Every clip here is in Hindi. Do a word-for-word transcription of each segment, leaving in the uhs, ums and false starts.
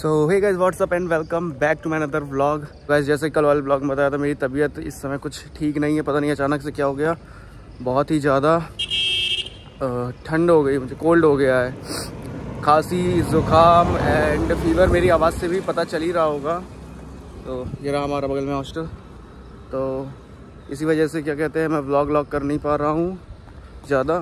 So hey guys what's up and welcome back to my another vlog. Guys जैसे कल वाले व्लॉग में बताया था, मेरी तबीयत इस समय कुछ ठीक नहीं है। पता नहीं अचानक से क्या हो गया, बहुत ही ज़्यादा ठंड हो गई, मुझे कोल्ड हो गया है, खांसी ज़ुकाम एंड फीवर। मेरी आवाज़ से भी पता चल ही रहा होगा। तो ये रहा हमारा बगल में हॉस्टल, तो इसी वजह से क्या कहते हैं मैं व्लॉग व्लॉग कर नहीं पा रहा हूँ ज़्यादा।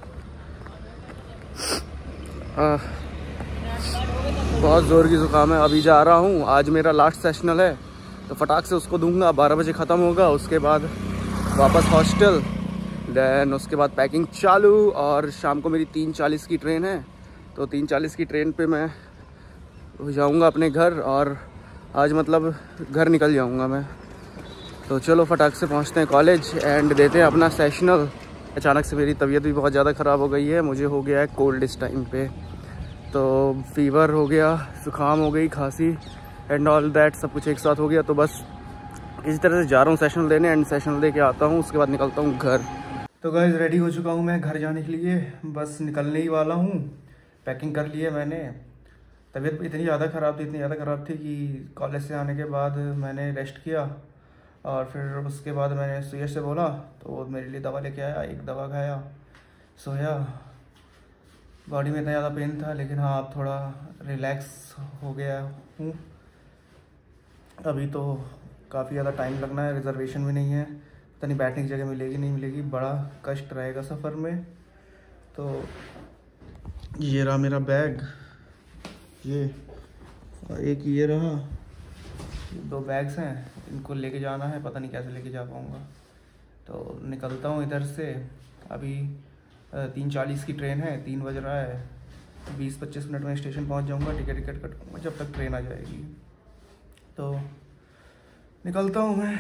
बहुत ज़ोर की ज़ुकाम है। अभी जा रहा हूँ, आज मेरा लास्ट सेशनल है तो फटाक से उसको दूंगा। बारह बजे ख़त्म होगा, उसके बाद वापस हॉस्टल, देन उसके बाद पैकिंग चालू। और शाम को मेरी तीन चालीस की ट्रेन है, तो तीन चालीस की ट्रेन पे मैं जाऊँगा अपने घर। और आज मतलब घर निकल जाऊँगा मैं। तो चलो फटाक से पहुँचते हैं कॉलेज एंड देते हैं अपना सेशनल। अचानक से मेरी तबीयत भी बहुत ज़्यादा ख़राब हो गई है, मुझे हो गया है कोल्ड इस टाइम पे। तो फीवर हो गया, ज़ुकाम हो गई, खांसी एंड ऑल दैट सब कुछ एक साथ हो गया। तो बस इसी तरह से जा रहा हूँ सेशनल देने एंड सेशनल दे के आता हूँ, उसके बाद निकलता हूँ घर। तो गाइस रेडी हो चुका हूँ मैं घर जाने के लिए, बस निकलने ही वाला हूँ। पैकिंग कर ली है मैंने। तबीयत इतनी ज़्यादा ख़राब थी इतनी ज़्यादा ख़राब थी कि कॉलेज से आने के बाद मैंने रेस्ट किया और फिर उसके बाद मैंने सुयश से बोला तो वो मेरे लिए दवा लेके आया। एक दवा खाया, सोया। बॉडी में इतना ज़्यादा पेन था, लेकिन हाँ अब थोड़ा रिलैक्स हो गया हूँ। अभी तो काफ़ी ज़्यादा टाइम लगना है, रिजर्वेशन भी नहीं है, पता नहीं बैठने की जगह मिलेगी नहीं मिलेगी, बड़ा कष्ट रहेगा सफ़र में। तो ये रहा मेरा बैग, ये और एक ये रहा, दो बैग्स हैं, इनको लेके जाना है, पता नहीं कैसे लेके जा पाऊँगा। तो निकलता हूँ इधर से। अभी तीन चालीस की ट्रेन है, तीन बज रहा है, बीस पच्चीस मिनट में स्टेशन पहुँच जाऊँगा। टिकट टिकट कटूँगा जब तक ट्रेन आ जाएगी। तो निकलता हूँ मैं।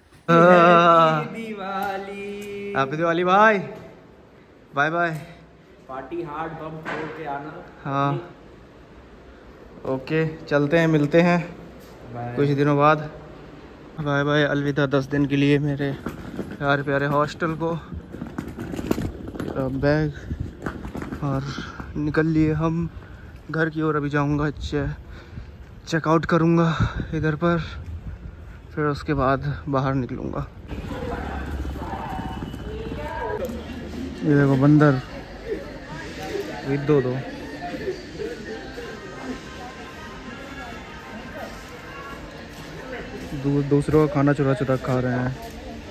दिवाली, हैप्पी दिवाली भाई, bye bye. Party hard bomb फोड़ के आना। हाँ ओके, चलते हैं, मिलते हैं कुछ दिनों बाद। बाय बाय, अलविदा दस दिन के लिए मेरे प्यारे प्यारे हॉस्टल को। बैग और निकल लिए हम घर की ओर। अभी जाऊंगा, चेकआउट करूंगा इधर पर, फिर उसके बाद बाहर निकलूंगा। ये देखो बंदर, दो दो दू, दूसरों का खाना चुरा चुरा खा रहे हैं।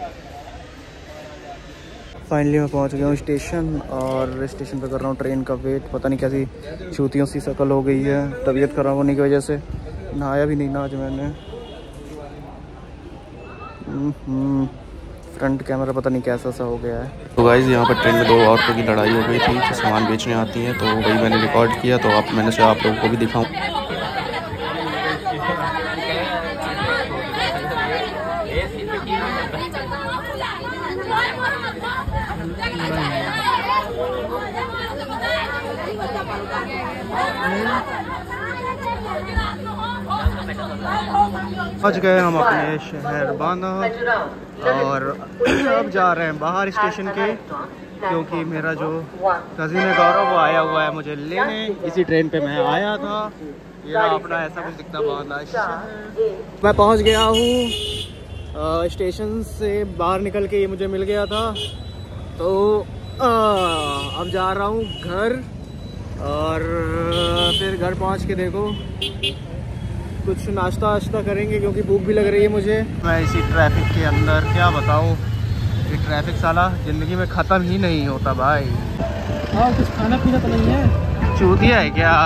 फाइनली मैं पहुंच गया हूँ स्टेशन और स्टेशन पे कर रहा हूँ ट्रेन का वेट। पता नहीं कैसी चूतियों सी शकल हो गई है तबीयत खराब होने की वजह से। नहाया भी नहीं ना आज मैंने। फ्रंट कैमरा पता नहीं कैसा सा हो गया है। तो गाइस यहाँ पर ट्रेन में दो औरतों की लड़ाई हो गई थी जो सामान बेचने आती हैं, तो वही मैंने रिकॉर्ड किया, तो आप मैंने सोचा आप लोगों को भी दिखाऊँ। पहुंच गए हम अपने शहर बांदा और अब जा रहे हैं बाहर स्टेशन के, क्योंकि मेरा जो कजिन है गौरव वो आया हुआ है मुझे लेने। इसी ट्रेन पे मैं आया था। ये अपना ऐसा कुछ दिखता बांदा शहर। मैं पहुंच गया हूँ स्टेशन से बाहर निकल के, ये मुझे मिल गया था। तो आ, अब जा रहा हूँ घर और फिर घर पहुँच के देखो कुछ नाश्ता वाश्ता करेंगे, क्योंकि भूख भी लग रही है मुझे। मैं इसी ट्रैफिक के अंदर क्या बताऊँ, ये ट्रैफिक साला ज़िंदगी में ख़त्म ही नहीं होता भाई। हाँ कुछ खाना पीना तो नहीं है, चूतिया है क्या।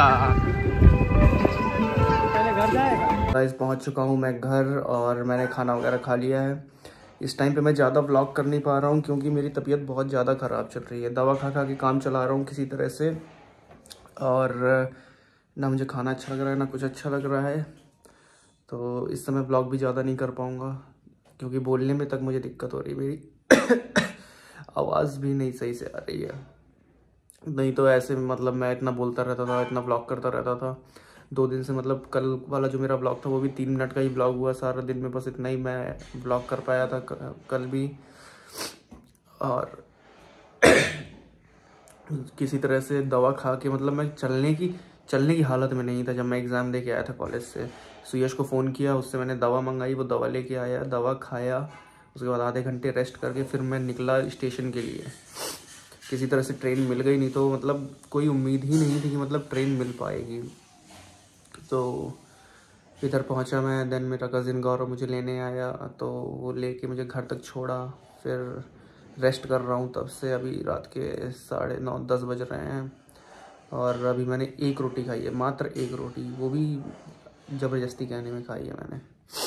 पहले घर जाएगा। गाइस पहुंच चुका हूं मैं घर और मैंने खाना वगैरह खा लिया है। इस टाइम पे मैं ज़्यादा व्लॉग कर नहीं पा रहा हूं क्योंकि मेरी तबीयत बहुत ज़्यादा ख़राब चल रही है। दवा खा खा के काम चला रहा हूँ किसी तरह से, और ना मुझे खाना अच्छा लग रहा है ना कुछ अच्छा लग रहा है। तो इस समय ब्लॉग भी ज़्यादा नहीं कर पाऊँगा क्योंकि बोलने में तक मुझे दिक्कत हो रही है। मेरी आवाज़ भी नहीं सही से आ रही है। नहीं तो ऐसे मतलब मैं इतना बोलता रहता था, इतना ब्लॉग करता रहता था। दो दिन से मतलब कल वाला जो मेरा ब्लॉग था वो भी तीन मिनट का ही ब्लॉग हुआ सारा दिन में, बस इतना ही मैं ब्लॉग कर पाया था कल भी। और किसी तरह से दवा खा के मतलब मैं चलने की चलने की हालत में नहीं था जब मैं एग्ज़ाम दे के आया था कॉलेज से। सुयश को फ़ोन किया, उससे मैंने दवा मंगाई, वो दवा लेके आया, दवा खाया, उसके बाद आधे घंटे रेस्ट करके फिर मैं निकला स्टेशन के लिए। किसी तरह से ट्रेन मिल गई, नहीं तो मतलब कोई उम्मीद ही नहीं थी कि मतलब ट्रेन मिल पाएगी। तो इधर पहुंचा मैं, देन मेरा कज़िन गौरव मुझे लेने आया, तो वो लेके मुझे घर तक छोड़ा। फिर रेस्ट कर रहा हूँ तब से, अभी रात के साढ़े नौ दस बज रहे हैं और अभी मैंने एक रोटी खाई है, मात्र एक रोटी, वो भी ज़बरदस्ती कहने में खाई है मैंने।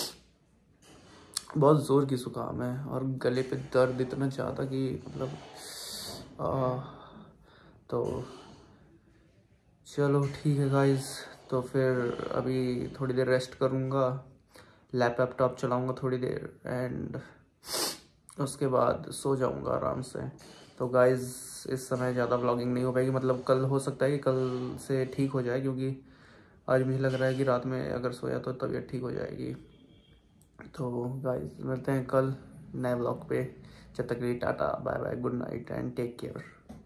बहुत ज़ोर की जुकाम है और गले पे दर्द इतना ज़्यादा कि मतलब आ, तो चलो ठीक है गाइस, तो फिर अभी थोड़ी देर रेस्ट करूँगा, लैपटॉप चलाऊँगा थोड़ी देर एंड उसके बाद सो जाऊँगा आराम से। तो गाइस इस समय ज़्यादा व्लॉगिंग नहीं हो पाएगी, मतलब कल हो सकता है कि कल से ठीक हो जाए, क्योंकि आज मुझे लग रहा है कि रात में अगर सोया तो तबीयत ठीक हो जाएगी। तो गाइस मिलते हैं कल नए व्लॉग पे, जब तक के लिए tata bye bye, good night and take care.